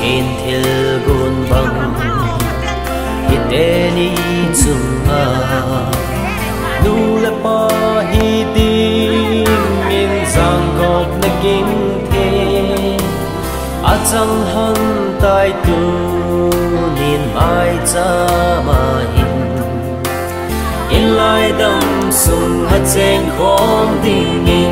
in thil gun bang hiteni chunga nu le pa hi ding in sang gop na king the achang han tai tu nin mai cha ma hin in lai dam sung ha cheng khom ding in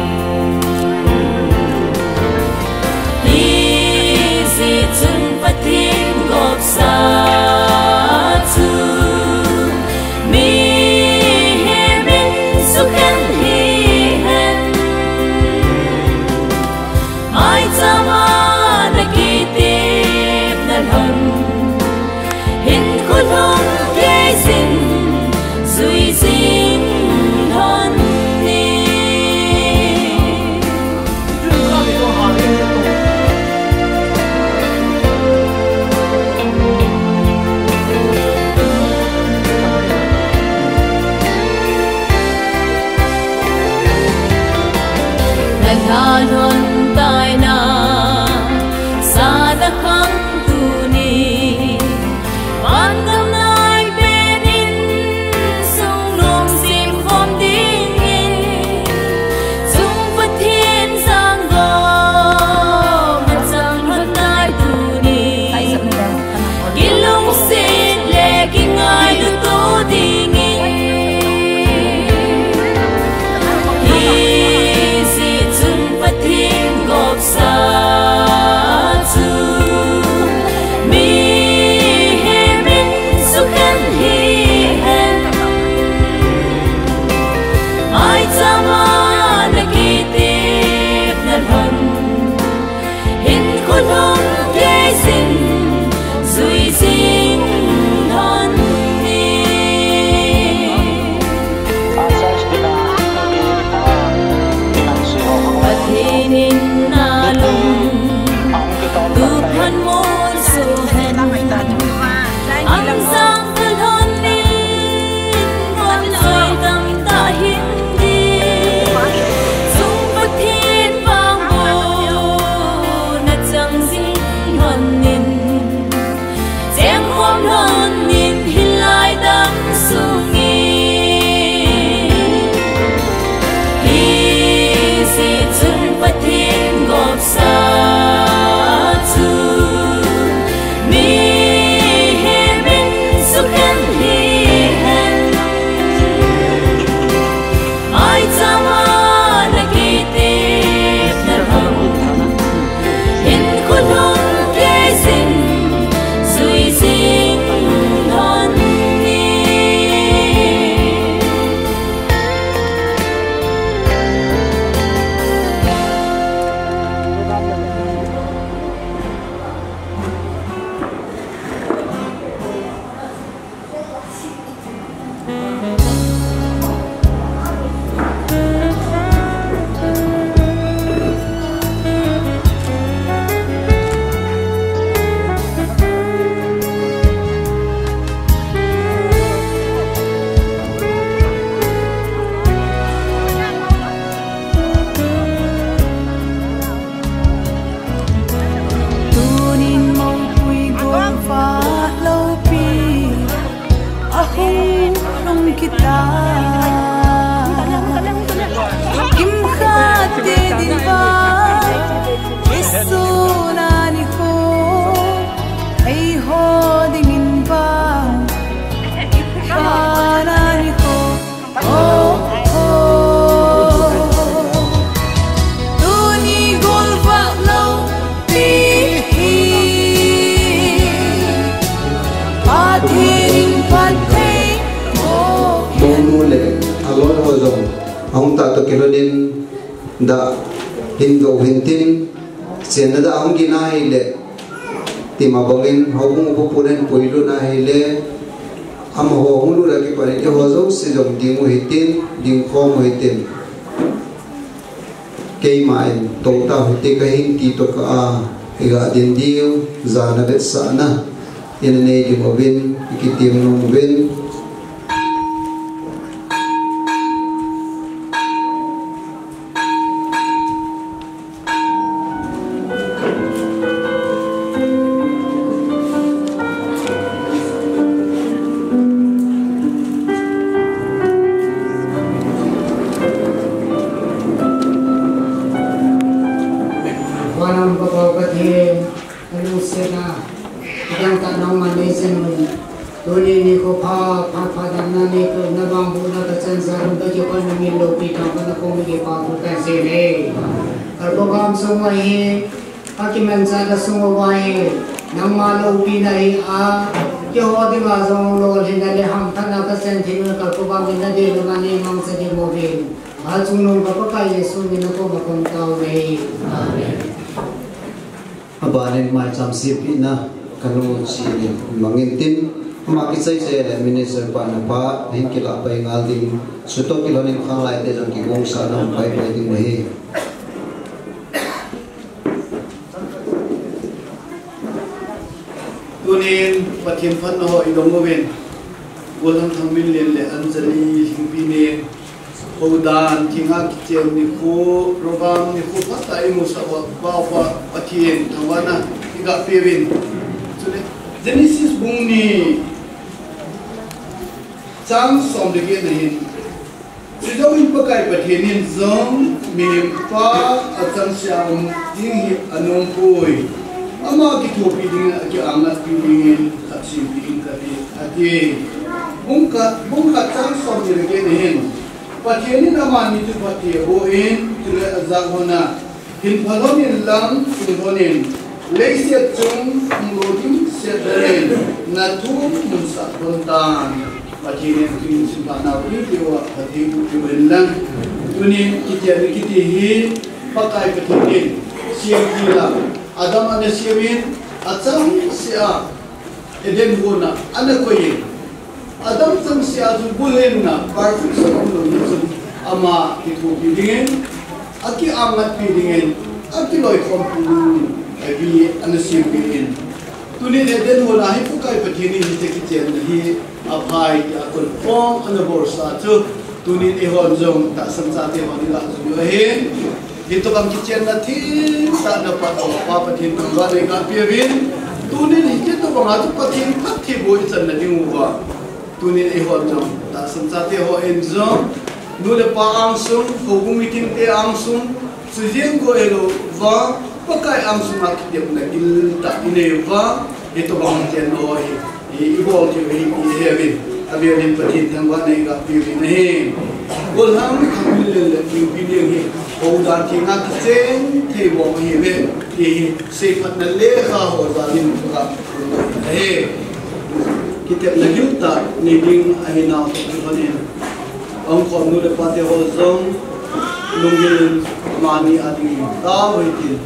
chun pathin gop sa chu mi he min su khan hi hen mai chama na ki tip na hon hin khut hon ke sin zui sin hon hon tai na sa da khang tu ni man gam nai ben in sung long sim khom ding in sung pat thiên sang go man sang hon nai tu ni gilong sin le king ai du to ding sa chu mi he min su khan hi hen mai chama na ki tip na hon hin khut hon ke sin zui sin hon ni pathinin Tuhan môn su hen Ang sang thân hôn linh Hôn rồi tâm ta hindi Dung bất thiên vang bồ Nát chẳng dinh hôn nín Chém khóm hôn nín Hin lai đắm su nghi Hi si chun bất thiên gộp sa ông ta to kilo din da hin go hin tin sen da ông gi na hi le ti ma bangin hobung bu puren poilu na hi le am ho hung lu ra ki pare ke ho zo se jong ding mu hitin ding kho mu hitin ke mai to ta hute ka hin ti to ka a iga din diu za na bet sa na in ne di mo vin ki ti mo vin sena yang tak nama ni senun dunia ni ko pa dan nani ko nabang buna kacan sarung to jepun nangin lopi kapan ako migi pa ko sene kalau kam semua ini hakiman sada semua ini nama lopi nai a kyo di mazong lo hina le ham thana kacan thinu kalau kam ina de nani mang sa di mobil Hajunung bapa Yesus ni nako makom tau nei. Amen. Abanin macam sipi na kalau si mangintin makisay sa minister pa na pa hin kila pa yung ating suto kilo ning kang laite ang kigong sa nang pay pwedeng mahi. Tunin patim pan ho idong moben. Walang thamil le anjali himpine Houdan tinga kitchen ni ko program ni ko patay mo sa bawa patien tawana iga pewin so Genesis bung ni chang som de ge nahin sijawin pakai patienin zong mi pa atang siam ding hi anong pui ama ki thopi ding ki angat pi ding taksim ding ka di ati bung ka chang som de ge nahin Patieni nama ni tu patie boin tu azagona hin phalonin lam hinhonin leisia chung ngroding sedren natu musa bontan patieni kin simpana wi dewa pati bubenlang tunin kitiani kitihi pakai patienin siam kila adam ane siamin acham sia eden bona ana koyin Adam sang siya bulen na perfect sa ulo nito ama ito pidingin aki angat pidingin aki loy kompulun abi anasipin tunin eden wala hi pukay patini hite kitchen hi apai akol pong anaborsa to tunin ihon jong ta samsate manila juyo he dito bang kitchen na tin sa na pa patin ba ne ka piwin tunin hite to bang ato patin pati bo isan na dinguwa Tunin ihon jom, tak semsate ho enjom, nule pa angsum, hogum meeting te angsum, sujeng ko elo va, pakai angsum akidem na gil tak ine va, itu bang jen ho ibol ti heaven, abianin patin tangwa na iga piwin he, golham kamil le piwin he, houdan tinga kitchen te bong he he, sepat na leha ho zalim ka he. Kita lagi tak niding ahina kepanin. Angkau nule pate hozong nungil mani adi tahu itu.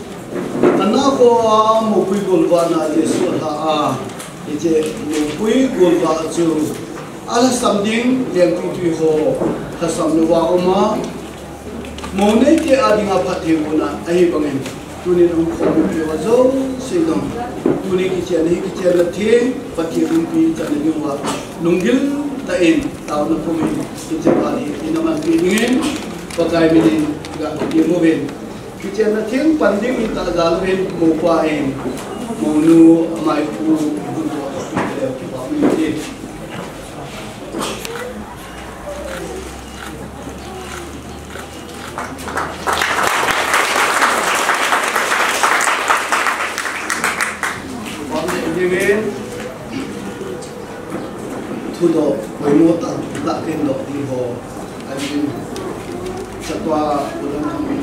Karena ko mukui golba na Yesus ha itu mukui golba tu. Alas samding yang itu ho kasam nuwa oma. Monai ke adi ngapati guna ahi bangin. Tunin angkau mukui hozong sedang. Tuning kitchen latih pati rumpi tak ada wa nunggil tain tahun na pumi kitchen bali inaman pingin pakai minin gak dia mobil kitchen latih panding minta dalben mau pain mau nu mai pu untuk kita minin Tudo memota tak kendok di ho adin satwa ulang kami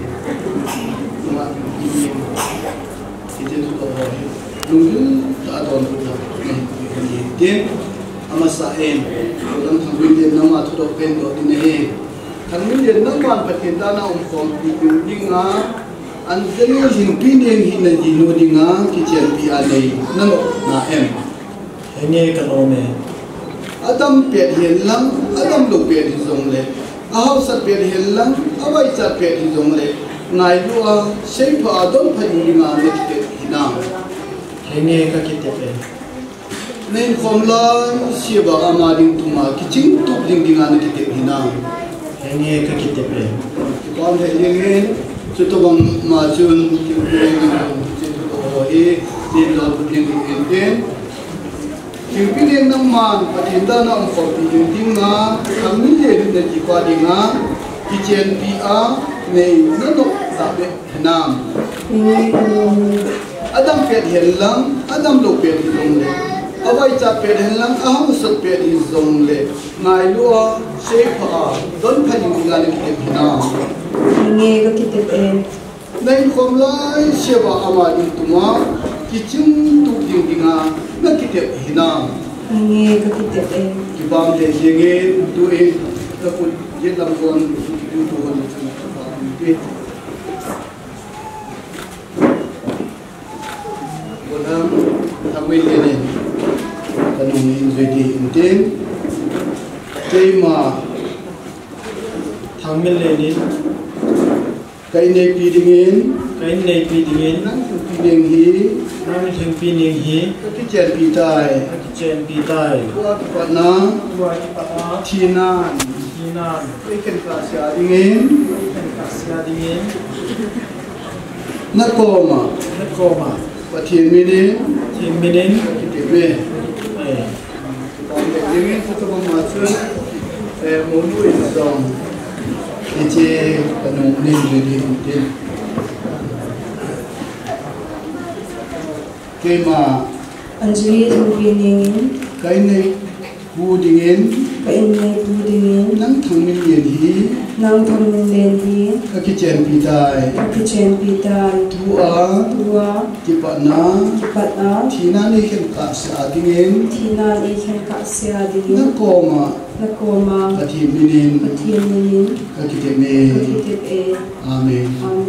ini itu tudo ho nunggu tak ada tudo ini din amasain ulang kami din nama tudo kendok ini kami din nama patendana kom dinga anjali himpinin hinajino dinga kitchen bi alai nano na ini kanome Adam pet hilang, Adam lo pet hizong le. Ahau sat pet hilang, awai sat pet hizong le. Ngai lua, sepa Adam payunga nekte hinang. Ini kakite pe. Nen komlan siapa amading tuma kicing tup ding dingan nekte hinang. Ini kakite pe. Kau hengin, setubang majun kipeng, setubo he, dilal ding ding. Pimpin yang man patinda na umfok pimpin nga kami le na jiwa dinga kitchen pia nei nano sabe nam Adam pet helang Adam lo pet zong le awai cha pet helang aham sat pet zong le ngai lua sepa don phani ngal ki bina nge ga kitep e nei khom lai sewa ama din tuma ki chung tu ding dinga na kitep hina nge ga kitep e ki bam le jenge tu e ta ku je lam kon tu tu hon tu Bonam tamil ini kanong injudi intin tema tamil ini kainai pidingin nang piding hi kichen pitai buat patna thinan ikan kasya dingin nakoma Patien minin kita be, dengan kita memasuk mulu indong, ini kanong jadi mungkin. Kema anjali dingin kainai budingin nang thangmin len hi kakichen pitai tua kipatna thina ni khen ka sa dingin nakoma patien minin kakiteme amen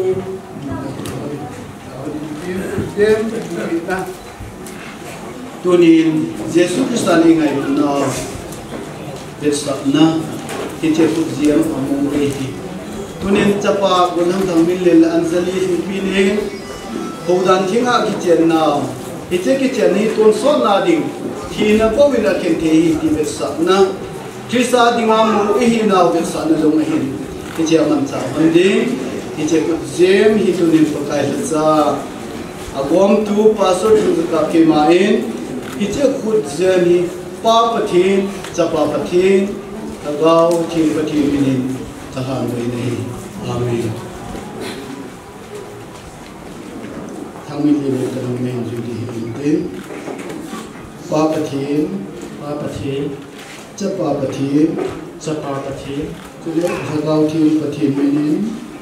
tunin Yesus Kristus ngai na desakna kiche fujiam amore hi tunin chapa gunam thamil lel anjali hipine hodan thinga kichen na kichen hi ton so na ding thina powina ken the hi ti desakna krista dinga mu hi na desakna lo ma hin kiche man cha ande kiche fujiam hi tunin pakai cha agom tu pastor tu ka ke main kiche fujiam hi pa pathin chapa pathin agau thi pathin minin tahan doi nei amen thangmin le kanong men judi hintin pa pathin chapa pathin chule agau thi pathin minin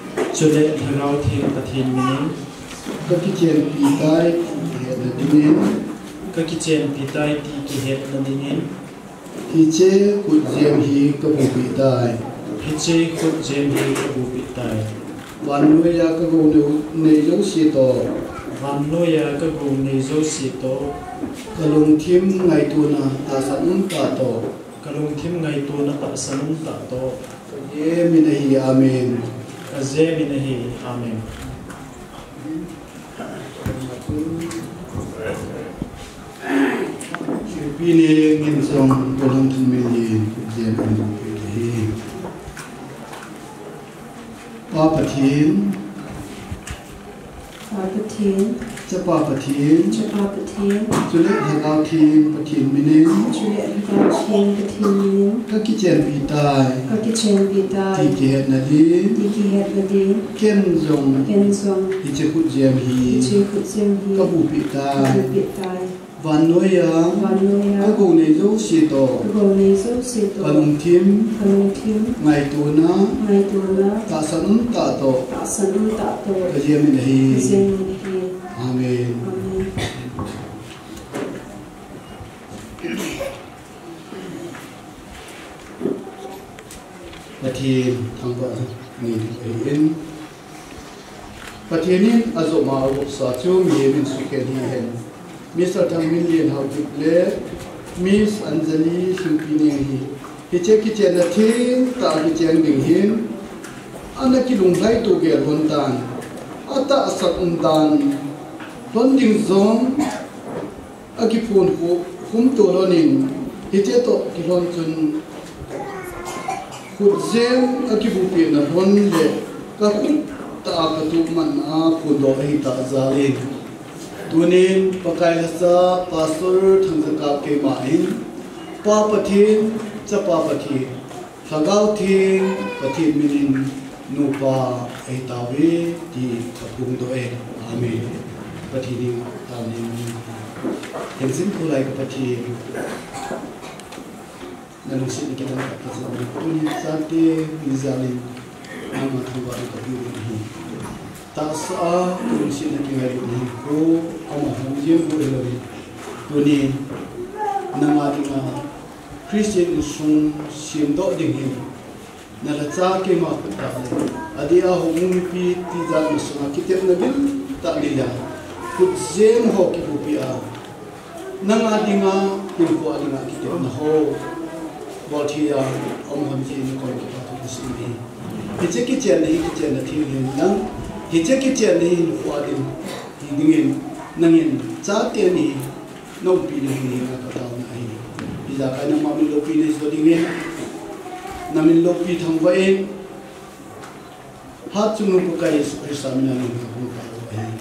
ka kichen pitai he dinin ti ki het na dingin hiche khujem hi kabu pitai Vanuya ka go nei lo si to kalung thim ngai tu na ta sanun ta to ye minahi amen Pini ngin song dalam tumili jen hi Papatin Chapa patin Sulit hagau tin patin minin Kakichen pitai Tikihet nadi Ken zong Hichekut jem hi Kabu pitai Vanuya Kagu nezo sito Kalung tim Ngai tuna Ta sanun ta to Kajem nahi Amen Pathin thangba ni in Pathin azoma sa chu mi min suken hi hen Mr. Million how to play Miss Anjali Shupini Hiche Kitchen a thing ta kitchen ding him Anaki lungai to get hontan Ata asat undan Londing zone Akipun hum to running Hiche to kilon chun Kudzem akibupi na honde Kakut ta akatuman a kudo hita zalin Tunin pakai hasa pastor thangzaka ke main pa pathin chapa pathin hagau thin pathin minin nupa ai tawe ti kapung do amen pati ni tahu ni yang simple lagi pati nanusi kita nak kita ni sate bizalin nama tuan pati ni tak sah nanusi nak tinggal ni ko ama hujung ko lagi tu ni nama tinggal Christian sun siendo dingin nalaca ke mak tak adia hong pi tizat masuk kita nabil tak lila put jem ho ki pupia nang adinga pilko adinga kita na ho botia om hamji ni ko ki patu sini hiche kitchen na thil nang hiche kitchen ni ko adin dingin nangin cha te ni no pi ni ka ta na ai biza ka na ma mi lo pi ni so dingin namin lo pi thang va en hat chung ko kai krisamina ni ko ka ai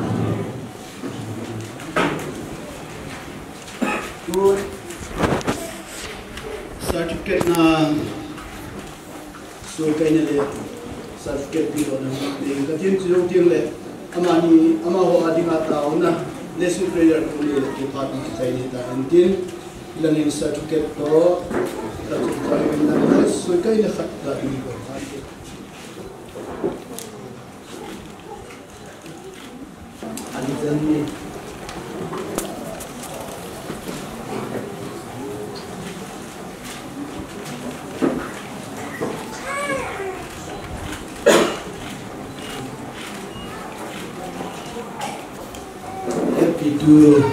good certificate na so kai na le certificate bi lo na ni ka tin chu ting le amani ama ho adinga ta ona lesson prayer ko le ke pat ni sai ni ta antin learning certificate to ta chu kai na so kai na khat da ni ko ali jani itu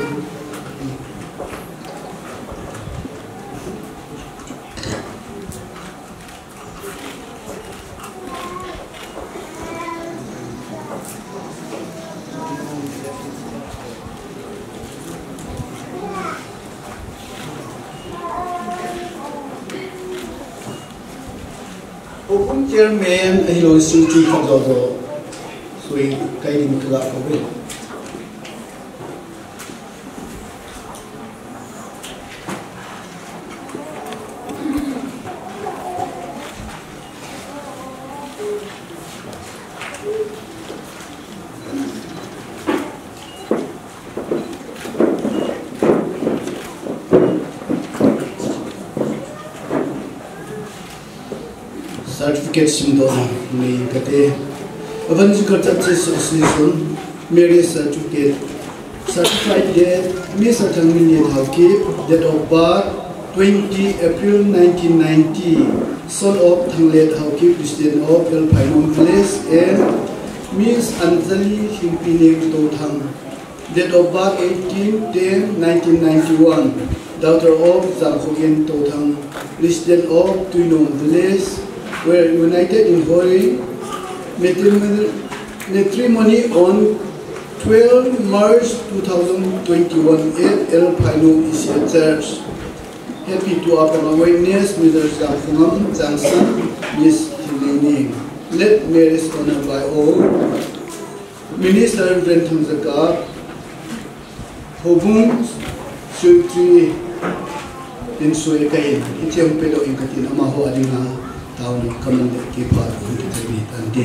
Open chairman ahilo suci kadodo sui kaidin kala kobe certificate sindo ni kate avanji karta association marriage certificate certified date me satang min halki date of birth 20 April 1990 son of thanglet halki Christian of El Painom Village and Miss Anjali Himpine to thang date of birth 18 10 1991 daughter of Zamkhogen to thang Christian of Tuinom Village were united in holy matrimony on 12 March 2021 at El Painom Isia Church. Happy to our witness, Mr. Zamkhungam Johnson, Miss Hilini. Let marriage honored by all. Minister Brentham Zakar, Hobung Sutri in Suekai, Itiam Pedo in Katina Maho Adina. Tahun kami kita kita ni nanti.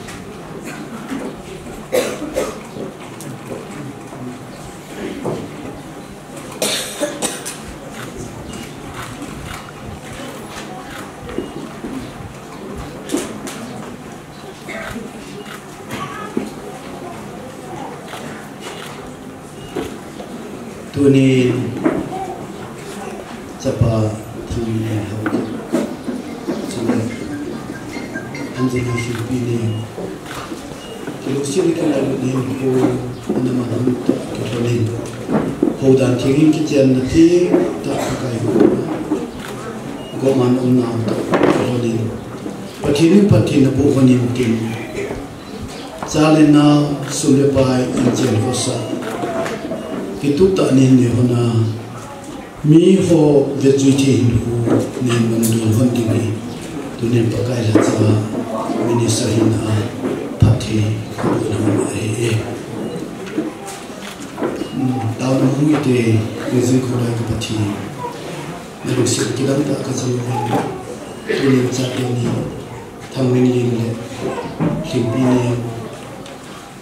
Tu ni siapa thangnya Anjali Himpine kilo sini kena ni ko nama nama tak kepalin hodan tingin kitchen nanti tak pakai goman umna tak kepalin patin bukan ni mungkin jalena sulepai injen kosa itu tak ni hona mi ho vejuti hu ni mandu hondi dunia pakai lah minister hina parti nama tahun ini te rezeki kuda ke parti negosi kita tak kasih dunia cakap ni tahun ini le Himpine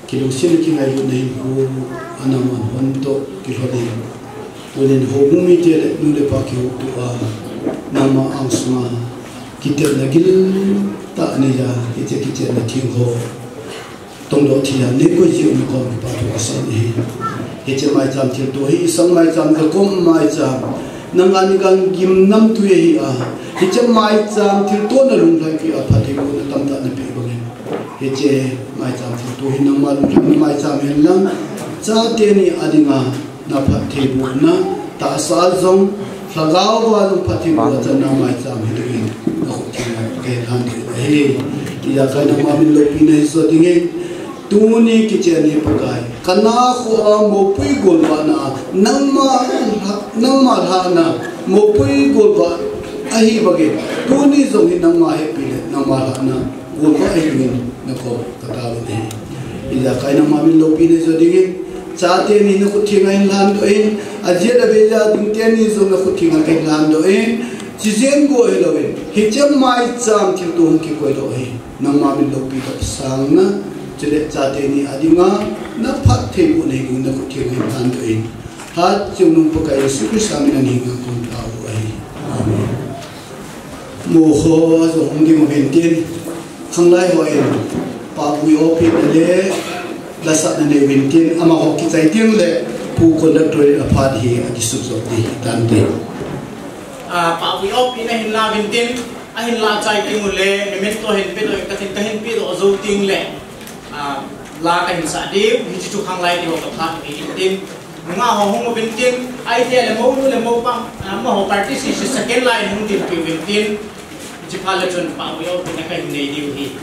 kilo sin ki ngai nei ko anaman honto ki hodi tulen hobumi te nu le pa ki tu a nama angsma kitel nagil ta ne ja kiche na thing ho tong do thia ne ko ji un ko pa tu asan hi kiche mai jam thil to hi sang mai jam ka kom mai jam nang ani gang gim nam tu hi a kiche mai jam thil to na lung lai ki a pha thi ko na tam ta na pe bo ne kiche mai jam thil to hi nang ma lung mai jam hen lang cha te ni adinga na pha thi bu na ta sa zong flagao wa lung pha thi bu ta na mai jam hi ri na ko thi na ke han he ya ka na ma min lo pi ne so ding he tu ni kiche ni pakai kana ko mo pui gol ba na nang ma ha na mo pui gol ba ahi bage tu ni zo hi nang ma he pi le nang ma ha na gol ba ahi ni na ko ka ta lo ne ila ka na ma min lo pi ne so ding he cha te ni na ko thi ngai lan do in a je da be ja ding te ni zo na ko thi ngai lan do in chi zen go he lo in hi chem mai cham thil tu ki ko do he nang ma min lo pi ta sang na chile cha te ni adinga na phat the bu nei gu na ko thi ngai lan do in ha chung nung pa kai su ku sam na ni ga kun ta u ai amen mo ho zo hong di mo ben tin khang lai ho en pa bu yo pi le la sa na ne ben tin ama ho ki chai ting le pu ko la troi a phat hi a ki su zo di tan de pa bu yo pi na hin la ben tin a hin la chai ki mu le me to hin pe do ka hin pi do zo ting le la ka hin sa de hi chu khang lai di ho ka phat ni tin nga ho hong ben tin ai te le mo pa ma ho party si second line hong tin pi ben tin chi pha le chon pa bu yo pi na ka hin nei diu hi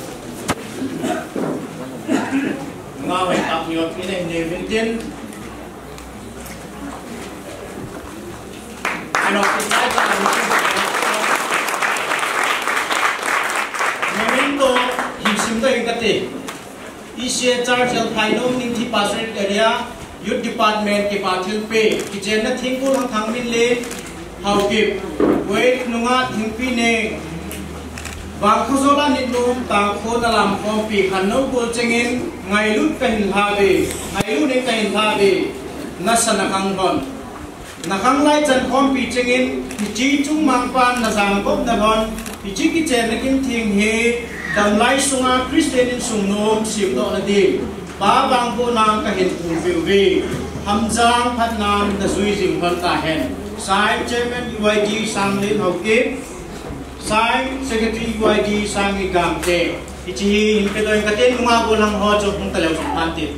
nga ho pa bu yo pi na nei ben tin ano sai ka momento himsim to ingate ise chargel phainom ning thi pasret area youth department ke pathil pe ki jen na thingkul hang thangmin le how kip wait nunga thingpi ne wang khozola ni lum ta kho na lam khom pi khanno bol chengin ngai lut kahin habe ngai lu ne kahin habe na sanakang hon nakang lai chan khom pi chengin chi chung mang pan na jang kop na hon pi chi ki chen na kim thing he dam lai sunga christian in sung nom sim do na di ba bang po nang ka hin pu vi vi ham jang phat nam na zui jing hon ta hen sai chairman UID sang lin ho ke sai secretary UID sang i gam te ichi hin pe doi ka ten ma go lang ho cho hung ta le song pan ti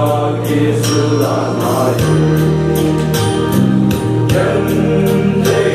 Can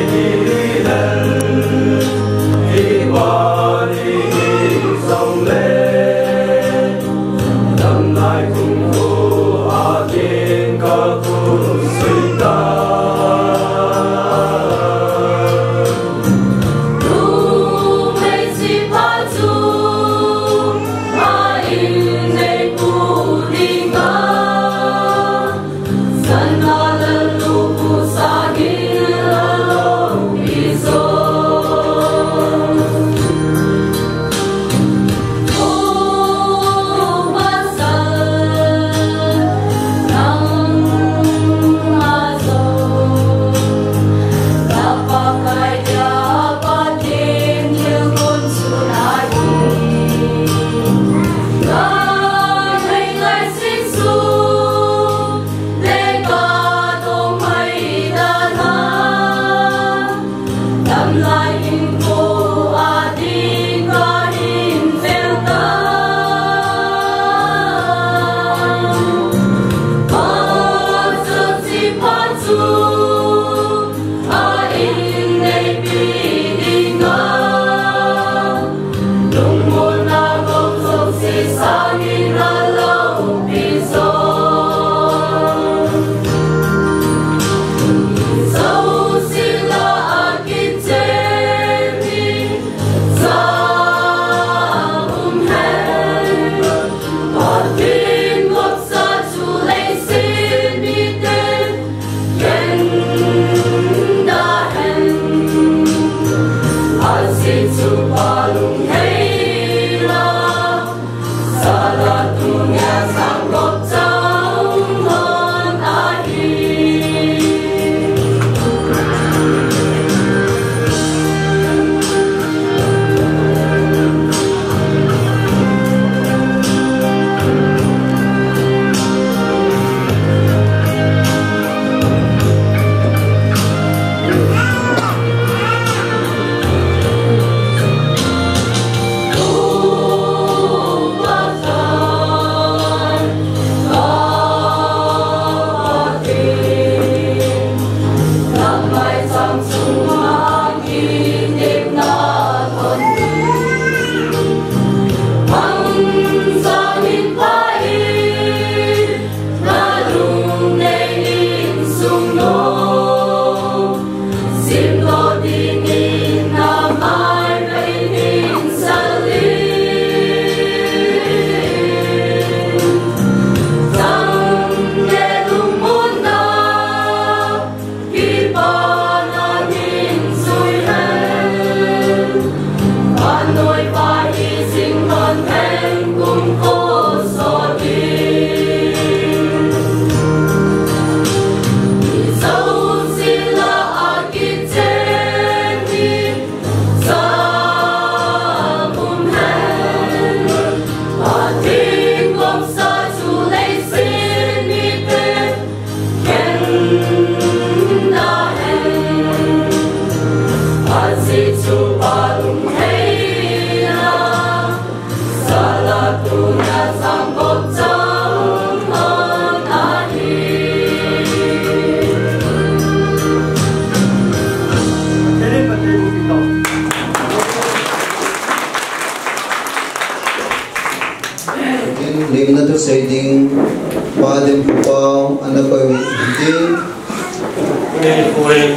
Saying Padem Pupao Anakoy Din Kuhin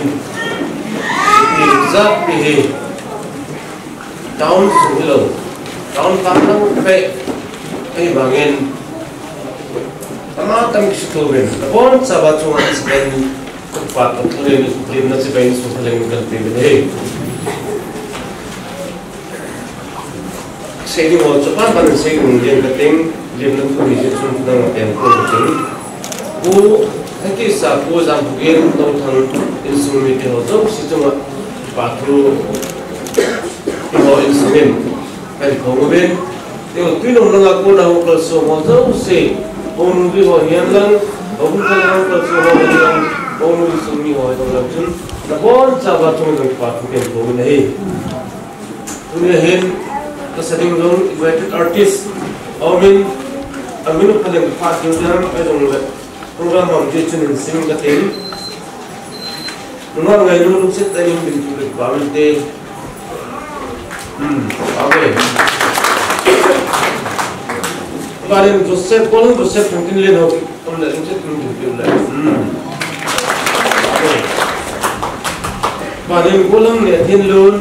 Zap Pihi Down Sungilo Down Tanang Pe Ay Bangin Tama kami kisutubin Napon sa batungan sa Ben Kupat at tuloy na si Ben Susaling Kalpibin Saying mo Japan pa rin saying Diyan kating Diyan ng tulisip Sunod ng tempo Bu Hati sa bu jam bugin tong thang instrument ho jo situng patru ho instrument kai khongben teo tuino nanga ko na ho kal so mo jo se onu bi ho hian lang onu kal ho kal so ho hian onu sumi ho to la chun na bon cha ba tung ng patru ken ko nei tuni hen ka setting long invited artist omin amino palang patru jam ai dong le program हम जो चुनिंग सिंग का तेल उन्होंने गए लोग से तरीम बिल्कुल बावलते आगे बारे में जोसेफ कॉलम जोसेफ मुमकिन ले लो तुम ले उनसे तुम बिल्कुल ले बारे में कॉलम ने तीन लोग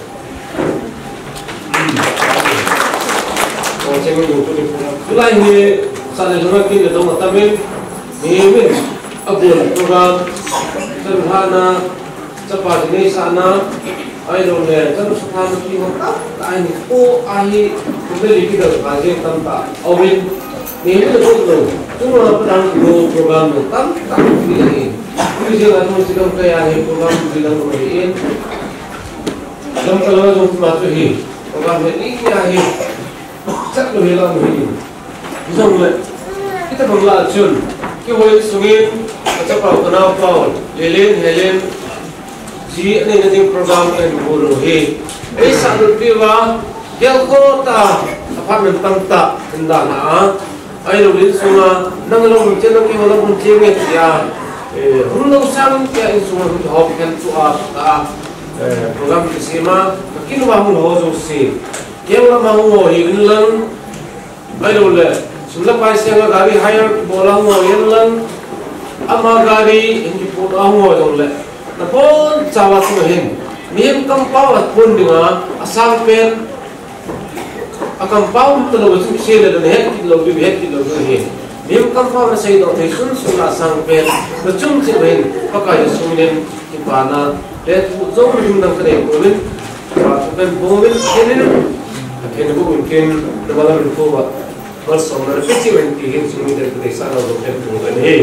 और चेंगे लोग तो बुलाई है सारे लोग के लिए तो मतलब Ini abul program terhana cepat ini sana ayo le terus sana kita ini oh ahi membeli kita bahagian tanpa awin ini betul cuma pedang dua program tanpa ini jangan mesti kayak ahi program bilang kemudian dalam kalau untuk masuk ini program ini ahi cak lo hilang ini bisa mulai kita belajar कि वो सुगेन अच्छा पाव तनाव पाव लेलेन जी ने नदी प्रोग्राम में बोलो है ऐसा रुपये वा क्या कोता अपार्टमेंट तंता इंदा ना आई लोग सुना नंग लोग मुझे लोग की वाला मुझे में क्या हम लोग सांग क्या इन सुना हम हॉप कैन तो आप प्रोग्राम की सीमा किन वाहन हो जो सी क्या वाला माहूँ हो इनलन आई लोग ले सुनला पैसे का गाड़ी हायर बोला हुआ ये लन अमा गाड़ी इनकी बोला हुआ जोले ना कौन चावा तो है नियम कम पाव कौन दिगा असाल पेन अकम पाव तो लोग तुम शेयर लेते हैं कि लोग भी है नियम कम पाव ना सही तो थे सुनला असाल पेन तो चुम से बहन पका ये सुनिए कि पाना ले जो भी हम नंग करें बोलें बात बोलें खेने को उनके नवाला बिल्कुल बस हमारे फेस्टिवल की हिंद सुनिए तो ऐसा ना लोग हैं तो नहीं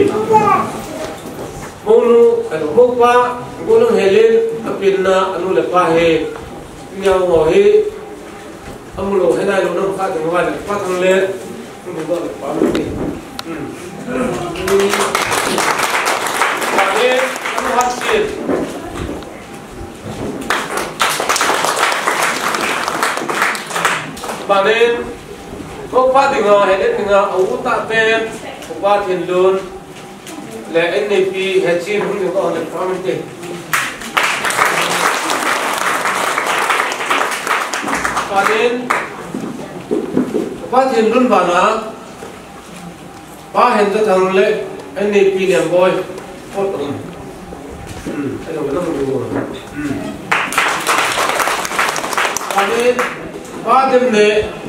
मोनू मोपा मोनू हेलेन अपिन्ना अनुलेपा है पियाव हो है हम लोग है ना लोग ना पात हमारे पात हम ले हम लोग पात में पाने हम हासिल पाने Kopa dengan head dengan awuta pen, kopa tindun, le NAP hecin pun juga ada kami panen, kopa tindun bana, pa hendak thang le NAP yang boy, potong, ada orang menunggu, panen, pa dem le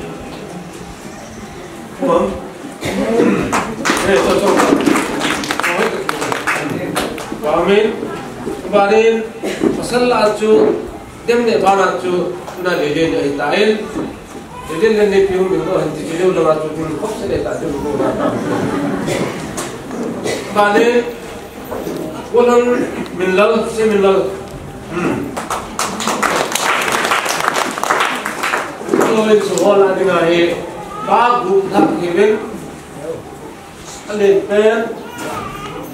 Mom, Amin. Kemarin pasal acu, demne bana acu, na lelen ay tail. Lelen ne piu mingo hanti jileu lang acu pun kop se leta tu ko. Kemarin, walang minlal se minlal. Kalau itu soal ada ngai. Ba group thak given alen pen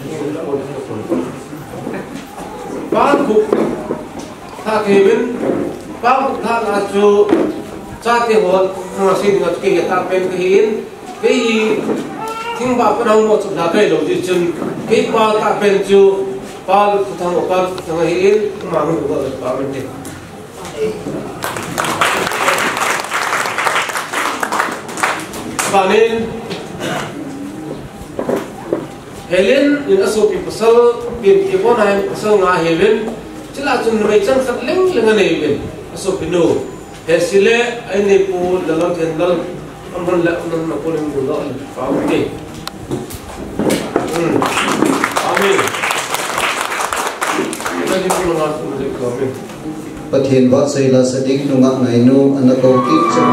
ba group thak given bao thang là chú cha thì hồn mà xin ngặt cái ta bên cái hiến cái thing ba cái đầu một chút là cái đầu gì chân cái ba ta bên chú ba thằng một ba thằng hiến mà mình gọi là ba bên đi và nên Helen in aso pi pasal pin ki bon ai pasal nga Helen chila chun mai chan khat leng lenga nei ben aso pinu he sile ai nei pu dalam then dal amron la non na polem bu lo pa ni amen jadi pu na tu de ko amen pathian ba sai la sadik nu nga ngai nu anako ki cham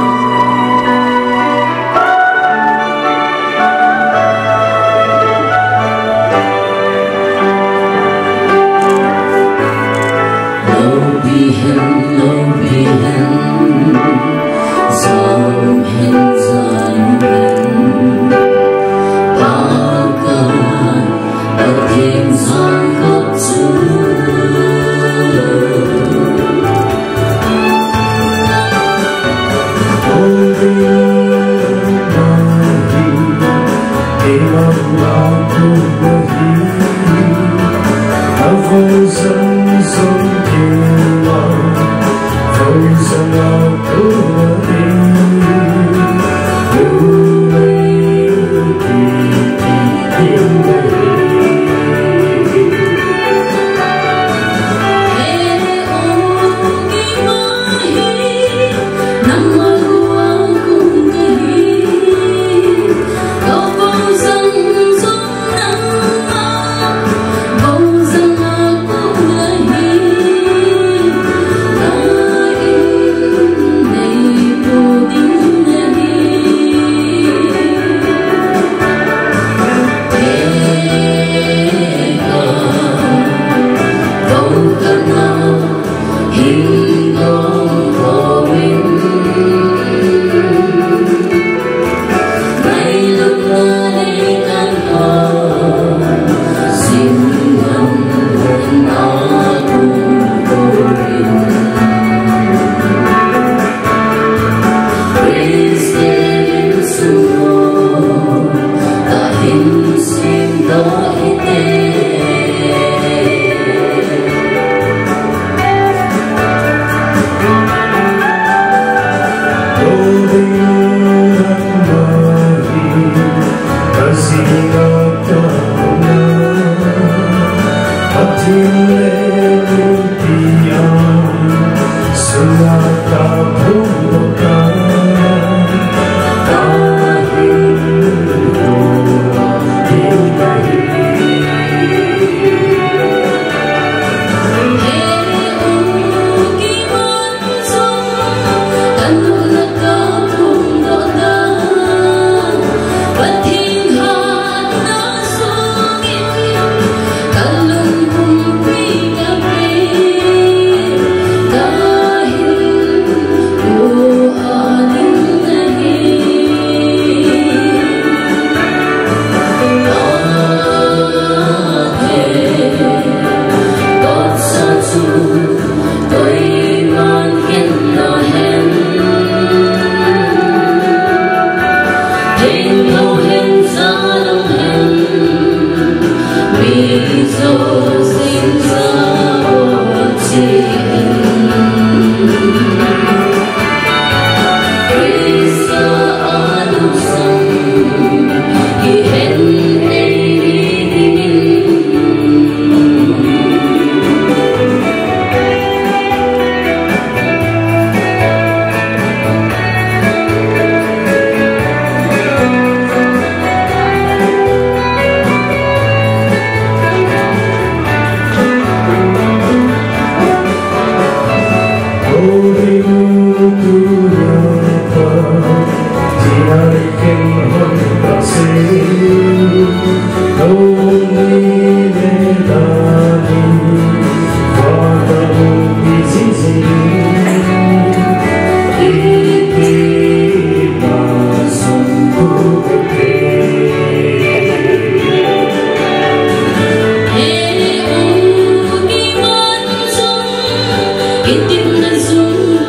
Hãy subscribe cho kênh Ghiền Mì Gõ để không bỏ lỡ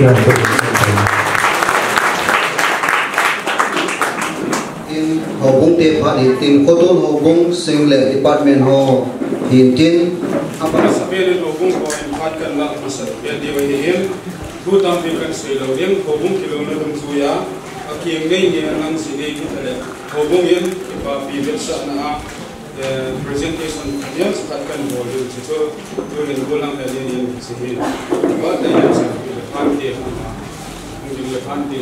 in hobung te pha ni tim khoton hobung single department ho hintin apa sabel hobung ko in phat kan la masat bel de wai him thu tam bi kan sei lo ring hobung kilo na dum suya akiem nei ni anang si nei ki tale hobung yen pa pi bel sa na presentation yang sekat kan boleh so tu yang bolang tadi yang sini buat yang saya panti mungkin panti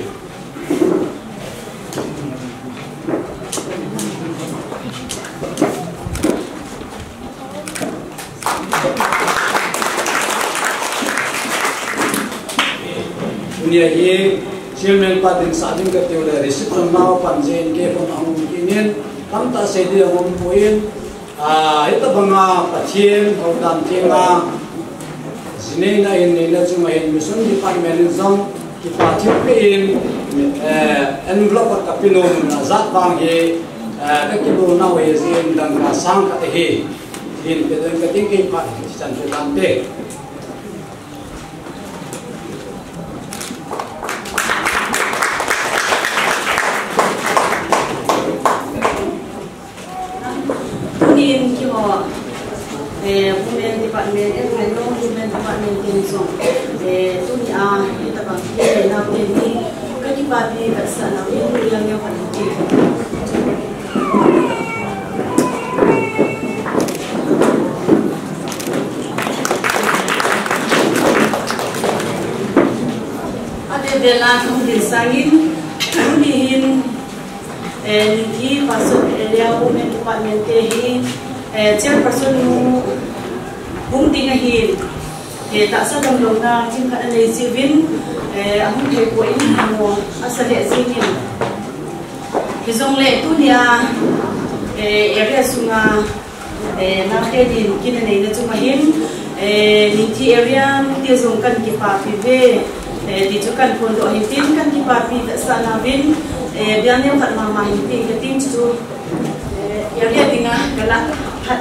dunia ini chairman patin sadin kerja oleh resipron mau panjen ke pun angum kinin kam ta se dia ngom poin itu banga patien haudan tenga sini na ini na cuma in mission department zong kita tipin envelope kapinom azat bangi kilo na wezin dan kasang katehi in pedang katingki pat chantre tante Women department, women department tinsong. Tuni kita bagi na ini kadipati kasana ini yang penting. Ada bela kemudian sangin, kemudian nanti pasal area women department ini. Chairperson hung tingahin tak sadang dona jingka alai sivin ahung thei ko in mo asale singin hizong le tu dia area sunga na hedin kinai na chumahin ninthi area ti zong kan ki pa pi ve di chukan pon do hitin kan ki pa pi ta sana vin biane khat ma ma hitin ka tin chu area tinga galak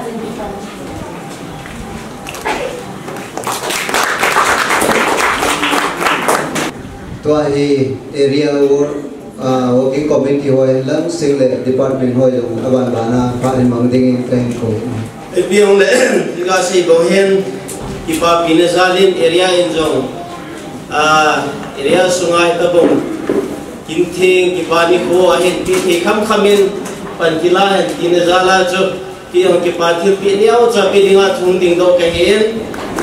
tua area working committee hoi lang single department hoi aban bana pa mang ding kain ko biong le diga si bohen ipa pinazalin area injong area sungai tabong kinting ipani ko ahin pi kham khamin pankila hen pinazala jo ki hong ki pathil pi niao cha pi dinga thung ding do ka hen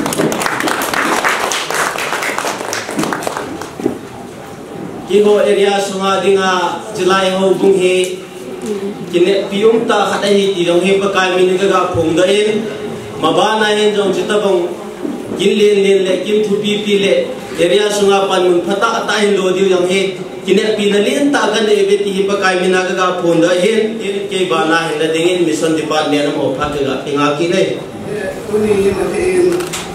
ki ho area sunga dinga jilai ho bung he kine piung ta khada hi ti dong he pa kai min ga phung da in mabana hen jong chitabong kin len le kin thu pi le area sunga pan mun phata ata hin lo diu yang he kine pinalin ta kan e beti hi pa kai min ga phung da hen ke bana hen da dingin mission department mo pha ga tinga ki le uni hin atin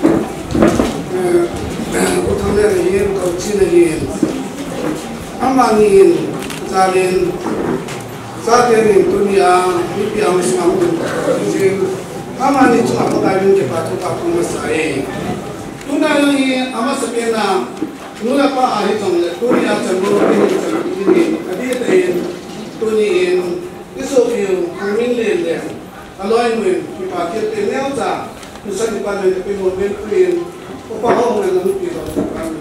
uthamle yin ko chinagin amangin zalin zaterin dunia hipi ang sumangkut jing amani cuma pagawin ke patu kapung masai tuna yang ama sepena nula pa ahli tong dunia cemburu ini kadi tain tunin isofiu amin lele aloin win dipakai tenel ta nusa dipakai tapi mobil queen opahong yang lebih bagus.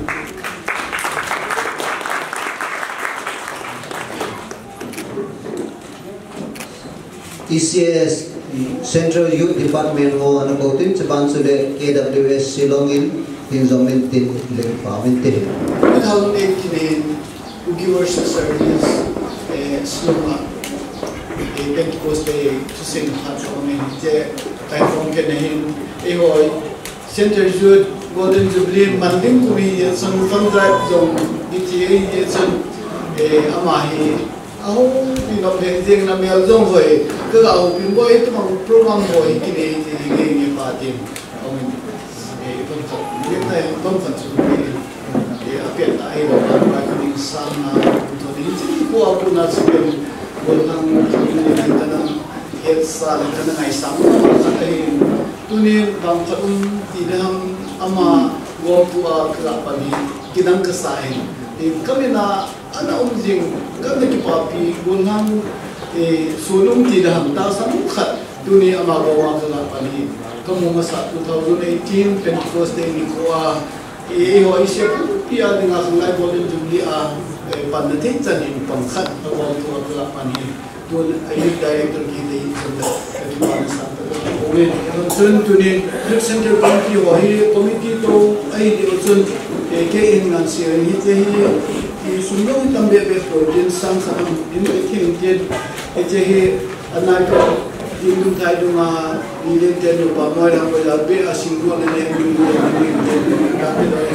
TCS Central Youth Department ho anakautin saban sude AWS Silongin hinzomin tin lempa mintin. How they can give us services slow Pentecost to sing hot on the time from Kenahin Ehoy Center Youth Golden Jubilee Manding Kuri some fun drive zone DTA some Amahi aku pindah pending na melzong boy, kalau pinboy itu mau program boy kini ini patim, kami kontak, kita kontak sudah, apa yang air orang kami sama untuk ini, aku nak sebut, orang ini tanah health tanah Islam, tapi tu ni bangsa tidak ama gua kelapa ni kinang kasain kami na ana jing kami ki papi gunang sunum tidam ta samukhat tuni amagawa kala pani kamu masa 2018 21st day ni kuwa ho isya pia dengan sungai boleh jumlia pandatin janin pangkat awal tua kala pani tun ayat director kita sudah ketua satu oleh sun tuni center committee wahi committee to ai di sun ke dengan sian ini sungai tambah berproduk sang sang ini kita jadi anak Hindu tayo nga nilente no pamay ang palabi asingko na yung dami daw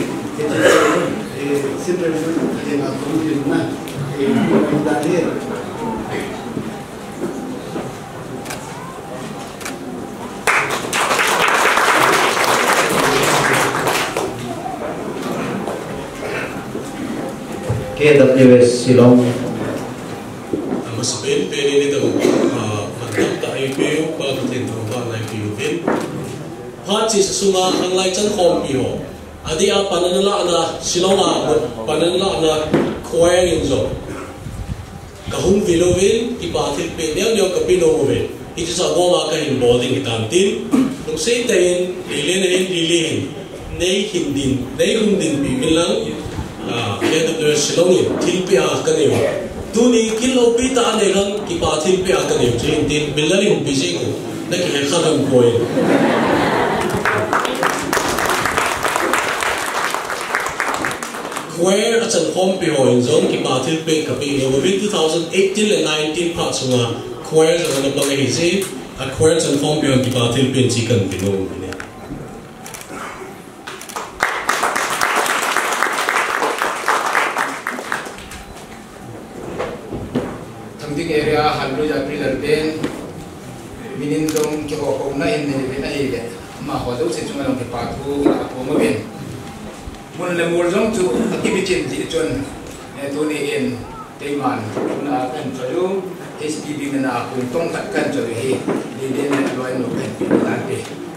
ito siyempre yung akumulin na dahil KWS Silong mas pwede nito IPU pagdating sa IPU din. Hati sa sunga ang laitan kompiho. Adi ang pananala na silonga pananala na choir yung zo. Kahung vilowin ipatil pe niya niya kapinowin. Ito sa goma kahin boarding itantin. Nung say tayin lilihin nay hindin pipin lang. Kaya silongin tilpi ang kaniyo. Tuni kilo pita ane kan kipatin pe akan yung tin bilali hum busy ko nakikakang boy where at an home pe ho zone kipatin pe kapi no within 2018 and 19 parts nga where sa na pag hisi a where at an home pe kipatin pe chicken pino area halu ya pilar ben minin dong ki ho na in ne ben ai le ma ho do se chung long ke pa thu ka thu ma ben mun le mur jong chu activity ji chon to ni in teiman na kan chalu SPB na ku tong tak kan chalu he ni den ne loi no ben na te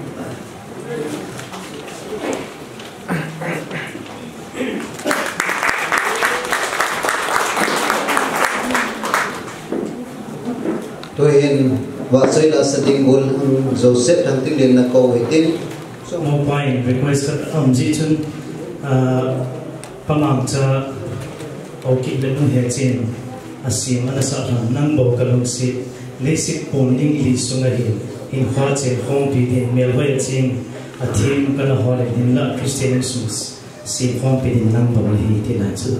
Tuhin wasai la seding gol Joseph hang ting leng na ko hitin so mo pai request ka ji chun pamang cha okay le nu he chin asim ana sa nang bo ka long si lesik ponding li sunga hi in hwa che hong pi din mel hoi chin a thim kana hole din la Christian sus si hong pi din nang bo hi ti na chu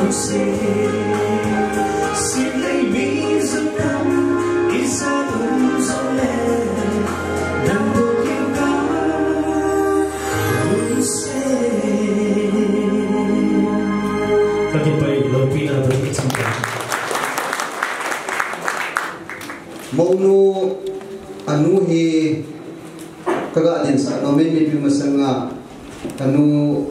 Monu anu hi kaga din sa nomen mi masanga anu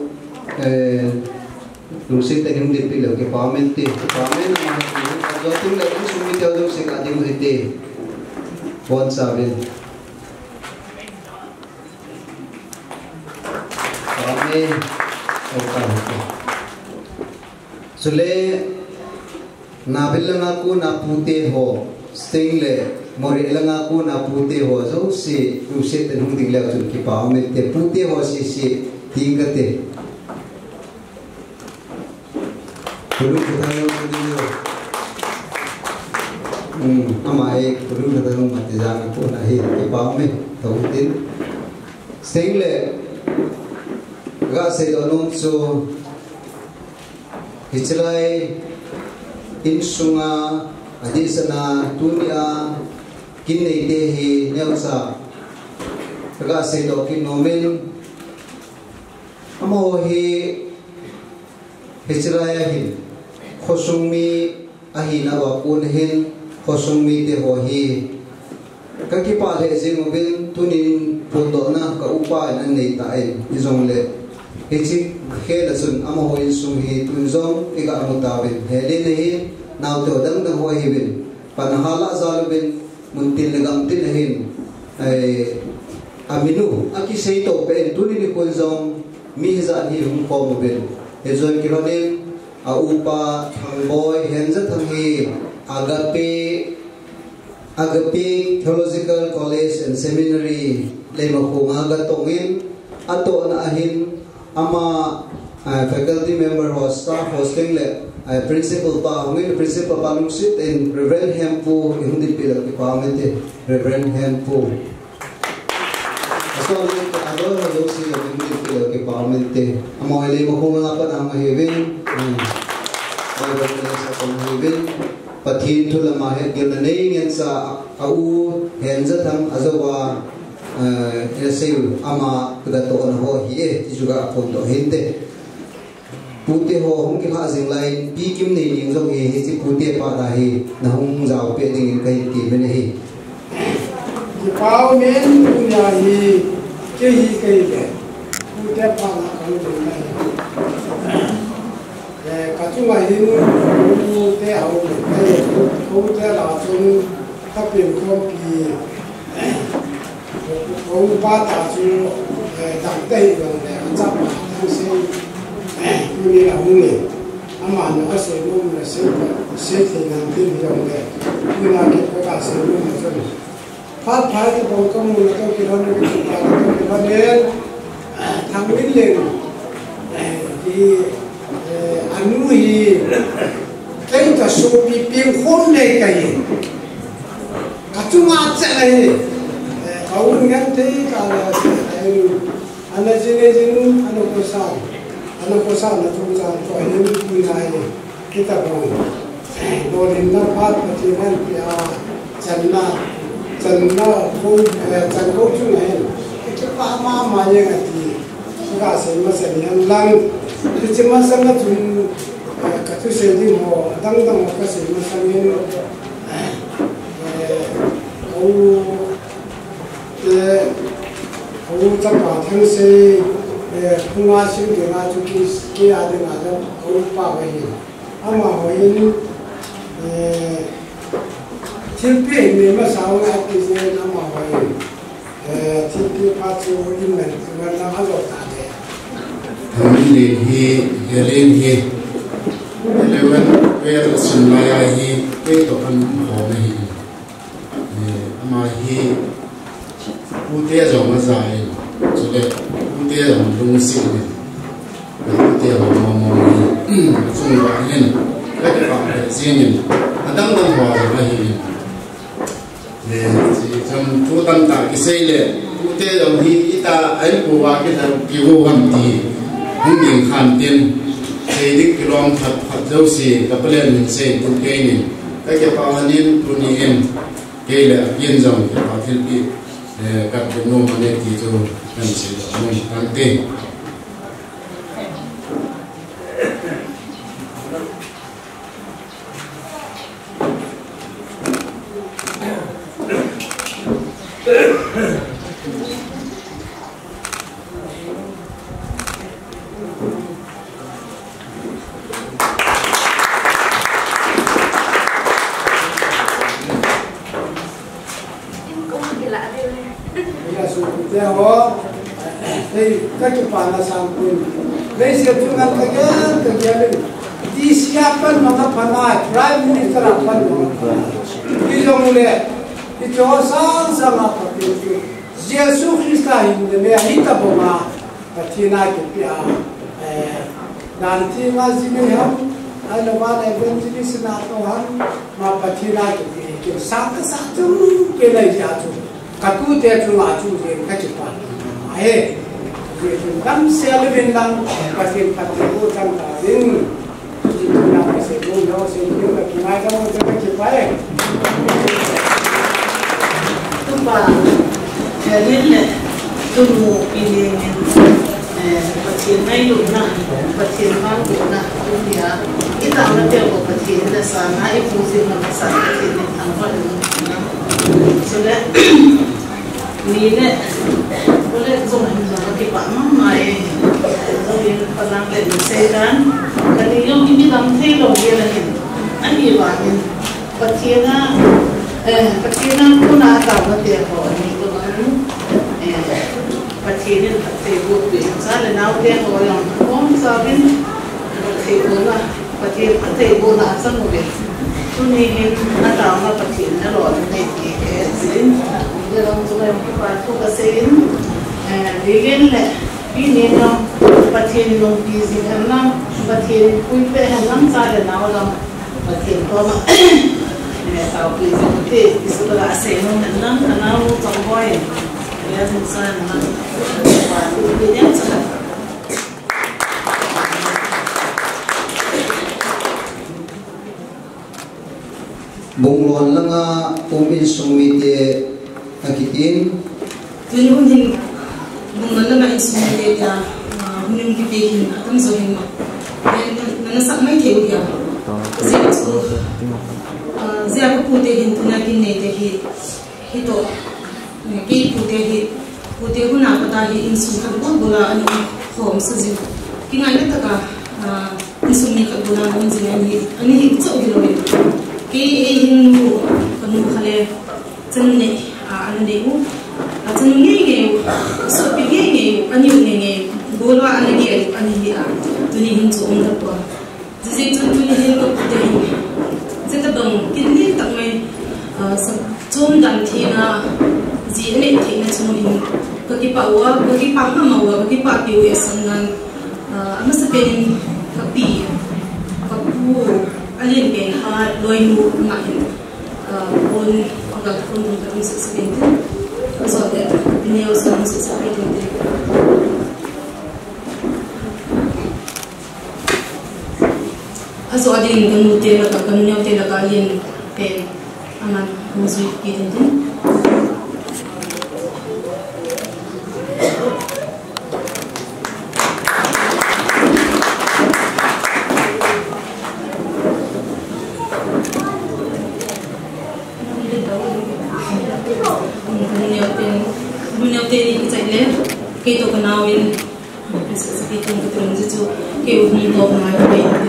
lusit ta him din pilo ke parliament ma jo tin la ku sumi ta jo se ka din hite bon saben parliament oka sule nabil nga ku na pute ho Stingle mori elanga ko na pute ho so si usit nung digla so ki pa me te pute ho si tingate pulu kutano diyo amai pulu kutano mate jana ko na hi ki pa me tautin Stingle ga se donon so hichlai insunga Adisana dunia kini dehi nyausa kaga se do kinomen amo hi hicraya hin khosumi ahina wa kun hin khosumi de ho hi kaki pa le jingobin tunin pondo na ka upa nan nei ta en izong le hichi khela sun amo ho insung hi tunzong ega amutaben hele nei now to dang dang ho hibin panahala zalubin muntil nagam tinahin ay aminu aki say to pen tunin ni kunzong mihza ni hum ko mobil ezon kironin aupa thangboy henza thangi agape theological college and seminary lema ko ngaga tongin ato na ahin ama faculty member ho staff hosting le principal pa ngin principal pa nung sit in Reverend Hempo hindi pila ki pamete Reverend Hempo so ni ado na do si hindi pila ki pamete amo ile mo ko nga pa na mahibin ay wala sa pamhibin pathin tu la mahe gil na nei ngin sa au henza tham azawa eseul ama gato na ho hi juga apon do hinte pute ho hong ki kha jing lai pi kim nei ning jong he chi pute pa da hi na hong jaw pe ding kai ti me hi ki pao men dunya hi ke hi kai le pute pa na ka lu nei ka chu ma hin ku te au kai ku te la chung ta pin ko pi ko pa ta chu dang dai dong le cha ma thang se ni la huni ama no ka se no me se te na tin yo le ni na ke ka se no me se pha ke bon ko mu ka ke ro ni ka ka ne thang min le ki anu hi kai ka so pi pi khon le kai ka chu ma cha le ka un ngan te ka la ana jine jinu anu ko sa ano ko sa na chung sa to hin ni nai kita bong do rin na phat pati han pia channa ko chan ko chu nai ke pa ma ye ga ti ga se ma se ni han lang ti chi ma sa na chung ka tu se di mo dang ka se ma sa ni au cha pa thang se Punga sing de na chu ki a de na jo ko pa wa hi ama ho yin tin pe me ma sa wa ki se na ma wa yin tin pe pa chu yin men ma na ha lo ta de Amin hi helen hi eleven per sun la ya hi ke to kan ho me hi ama hi u te jo ma za hi chu le te làm lung xịn te làm mò chung vào hen các cái phạm để riêng mình đang hòa rồi là hiện để trong chỗ tăng tại cái xây lệ te làm hi ta ấy của cái thằng kiều hầm thì không điện khan tiền xây đích kilom thật dâu xì tập lên mình xây từng cây này các cái bao hành in tu ni em cây là yên dòng cái bao thiết bị các cái nôm anh em thì cho mình sẽ mình tăng tiền các cái bạn là sang quên bây giờ chúng ta cái lên đi siapkan maka panai prime minister apa di jomule di josan sama apa itu Yesus Kristus ini kita boma patina kita nanti masih melihat ada mana evangelis na Tuhan ma patina kita satu kena jatuh kaku dia cuma cuci kecepat Kam sel bintang pasir patiko sang taring itu nama sebelum jauh sebelum kita kamu cepat cepat tumba jadi le tunggu ini pasir naik luna pasir malu luna dia kita nanti aku pasir dasar ibu sih nama pasir ini apa sudah ni le boleh zoom ke pak mama zoom pasang le sedan kali yang ini dalam thelo dia lagi ani bangin patina pun ada betul kok ni tu kan patina thelo biasa nau dia orang kom sabin thelo lah patina thelo lah semua tu ni ada apa patina loh ni sin dalam sungai Patu kasin, dengan le, ini nam patin nom gizi henam, patin kuipe henam sada nawalam, patin koma, tahu gizi mute, isulah asenom henam, henam tomboy, ya musa henam, patu binya sada. Bunglon langa umin sumite akitin tunun hin bungal na insumite ta hunim kipehin atam zohin ma nana sakmai theu ya zia so zia ko pute hin tuna kin ne te hi hito ki pute huna pata hi insum kan ko bola ani hom saji ki ngai na taka insum ni ka bola mon jin ani hi chau gi lo ki hin kanu khale chan ne anh đi u, anh nghe so bị nghe anh yêu nghe bố lo anh nghe anh đi tôi đi hình dung được qua, chỉ tôi đi hình dung được chỉ ta bằng cái này tặng mày zoom đàn thì na gì này thì na zoom hình cái bảo mà màu cái bảo biểu hiện sang ngân anh sẽ bên các bì các bu anh lên bên ha đôi nu ngại con agak pun untuk sesuatu so that ini usaha sesuatu itu aso adin kamu tela kalian pen aman musik gitu Kita kenalin seperti itu kita hidup macam itu.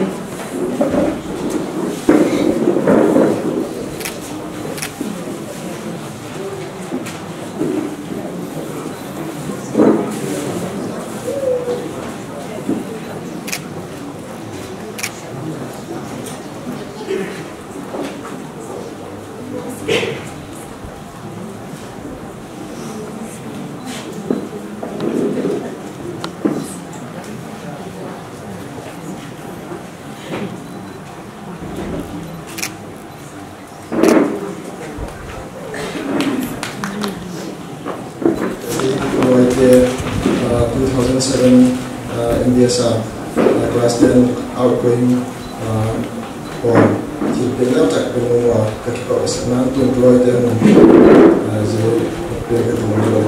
India sa Western outgoing or the laptop will capitalize and to employ them as a big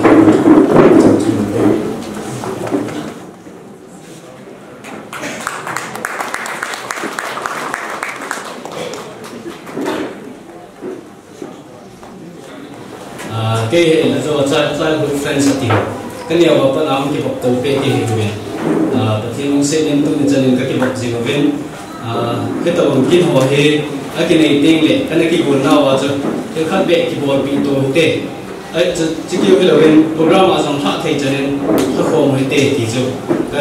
cái là do childhood friends thì cái nhiều bạn làm cái học tập về cái hình về thì ông sẽ nên tu nên cho nên các cái học gì mà bên cái tàu kiến họ he cái này tiếng lệ cái này cái buồn nào à chứ cái khác biệt cái buồn bị tổ tệ ấy chỉ kêu cái là bên program mà xong thoát thì cho nên nó không hay tệ thì chứ cái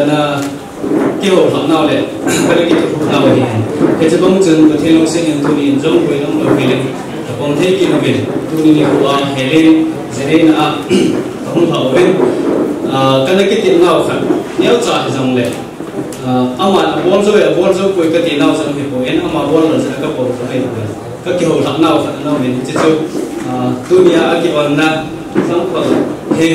cái hồ học nào lệ cái này cái học nào thì cái chứ bông chân cái thiên ông sẽ nên tu nên giống với nó ở bên còn thấy cái nó bên tu nên của Helen nên không thầu bên cái này cái tiền nào khác nếu trả dòng lệ ama bol zo koi ka ti naw sang hi ko en ama bol la sa ka por sa ai ka ki ho thak naw khat naw ni chi chu dunia aki on na sang ko he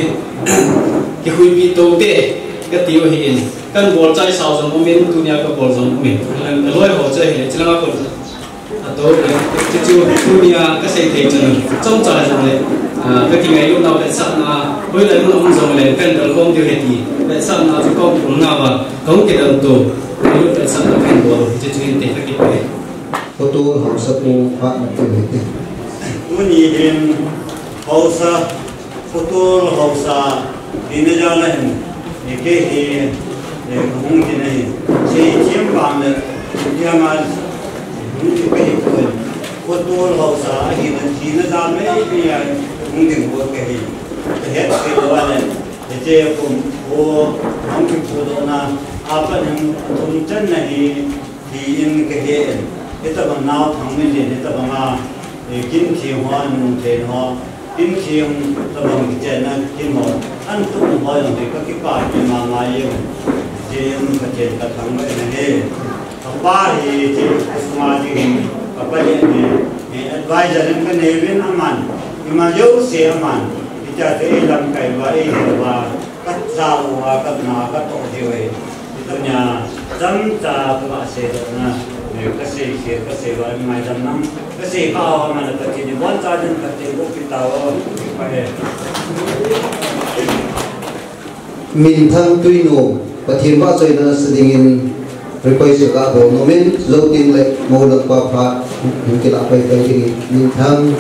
ki hui bi to te ka ti o hi en kan bol chai sao zo moment dunia ka bol zo moment an loi ho chai he chila ko to chi chu dunia ka sei thei chan trong cha jang le cái gì ngày lúc nào để sẵn na với lại lúc nào dùng lên cần cần công tiêu hết gì để sẵn na chúng con cũng nào mà công cái đầu tù lúc để sẵn là cần đồ thì chuyên để các cái này photo học sắp mua phát một cái gì tôi nhìn hậu sa photo hậu sa đi nơi ra này để cái gì để không cái này chỉ chiếm bằng được nhưng mà những cái gì photo hậu sa thì nó ra mấy cái không được mua cái gì hết cái đó này để chơi cùng cô không chịu phụ đó na apa yang thùng chân này thì in cái gì cái tập bằng nào thằng mình liền cái tập bằng kim khí hoa nung thế hoa kim khí tập bằng cái chân này kim hoa ăn tụng hoa thì các cái bài mà mai yêu chơi cái chân cái thằng mình này thằng ba thì chơi smart gì apa yang advisor yang kan event aman mà dấu xe mà thì cha thấy làm cái vậy và cắt rau và cắt nà cắt tổ thì vậy thì tôi nhà dám cha các bạn xe đó na nếu cái xe vậy mai dám nắm cái xe cao mà là cái gì bốn cha đến cái gì cũng bị tao phải mình thăng tuy nổ và thiên ba chơi nó sẽ đình request cho các bộ nó mình lâu tin lại màu lực và phạt những cái là phải mình thăng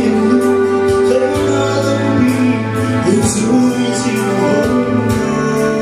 Hãy subscribe cho kênh Ghiền Mì Gõ để không bỏ lỡ những video hấp dẫn.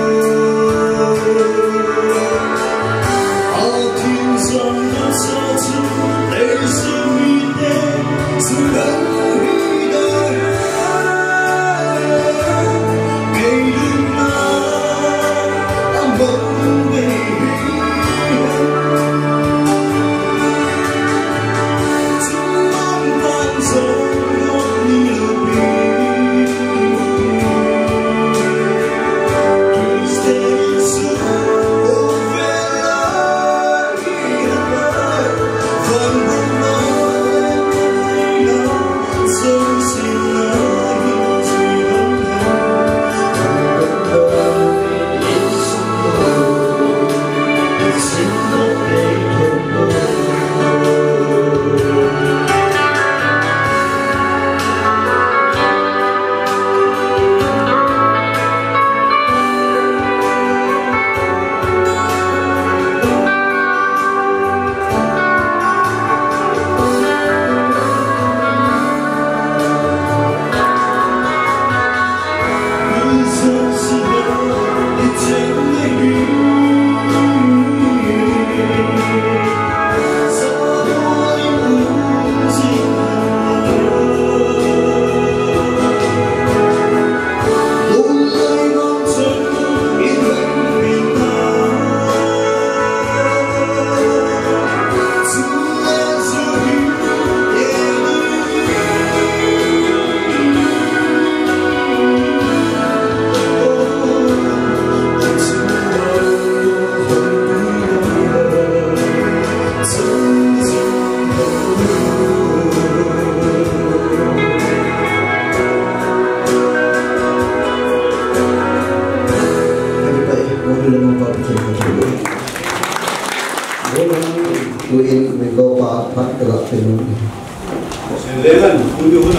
pulen apa betul betul. Orang tu in mengopa pat tegak penuh. Levan punya mana?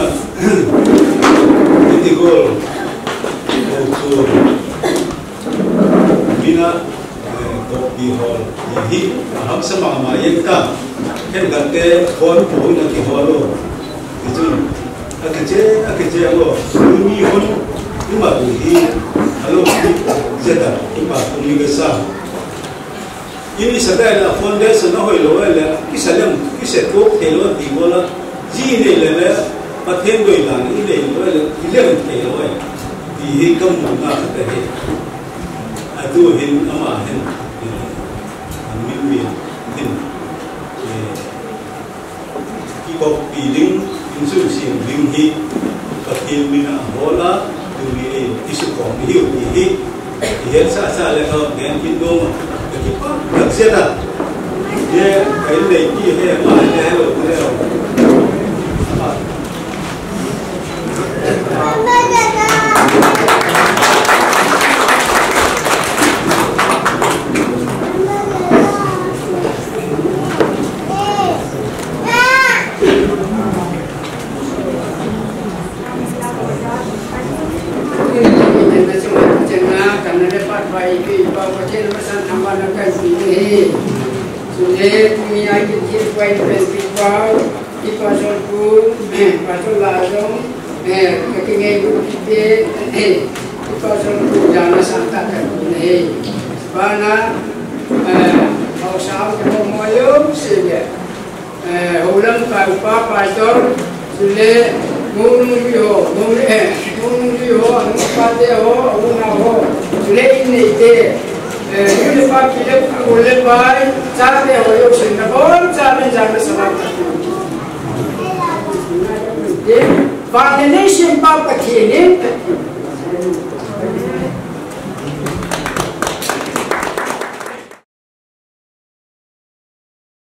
Ini gol. Untuk bina kopi hall. Ini ham sama mayen ka. Kan ganti hall pun nanti hallo. Itu akerja lo. Ini hall cuma ini. Halo, zeta. Cuma ini besar. Ini sebenarnya foundation nak hoi lah. Kisah kok hello di bola. Ji ni le pathen doi lan ni le le di kam na ta he atu hin ama hin min hin ki ko pi ding insu sim ding hi pathen mina bola tu ni isu ko ni hi hi sa le ko gen kin do ma ki pa dak se da ye kai le ki he ma le lo le Nation Papa Kinin